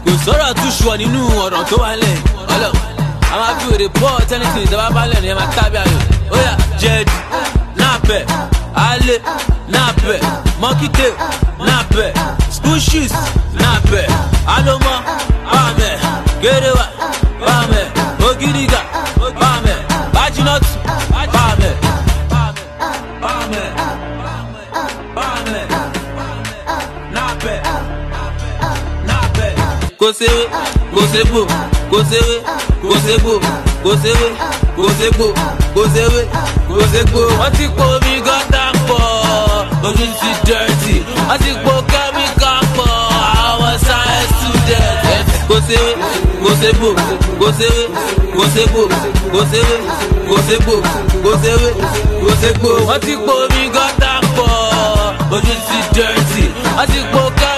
kò sọ̀rọ̀ tún ṣùọ́ nínú ọ̀rọ̀ tó wà lẹ̀ ọlọ́ a máa fi òde pọ̀ tẹ́nìtì ìjọba bá lẹ̀ ní ẹ máa tábí ayò ó yá jẹ́ẹ̀dì náà pẹ̀ alẹ́ náà pẹ̀ mọ́kítẹ́ náà pẹ̀ school shoes náà pẹ̀ alọ́mọ bàmẹ̀ gẹ́rẹ́wà bàmẹ̀ ògidìgà bàmẹ̀ bájínọ́tù bàmẹ̀ bàmẹ̀ bàmẹ̀ náà pẹ̀ náà pẹ̀. Kò séwé kò ségbò kò séwé kò ségbò kò séwé kò ségbò kò séwé kò ségbò. Wọ́n ti po omi gọ́tà pọ̀ ojú ti dẹ́rẹ́tì wọ́n ti po kẹ́míkà pọ̀ àwọn science student. Kò séwé kò ségbò kò séwé kò ségbò kò séwé kò ségbò kò séwé kò ségbò. Wọ́n ti po omi gọ́tà pọ̀ ojú ti dẹ́rẹ́tì wọ́n ti po kẹ́míkà.